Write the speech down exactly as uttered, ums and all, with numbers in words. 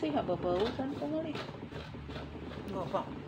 sih, hak bau-bau kan kok ngeri. Nggak, Pak.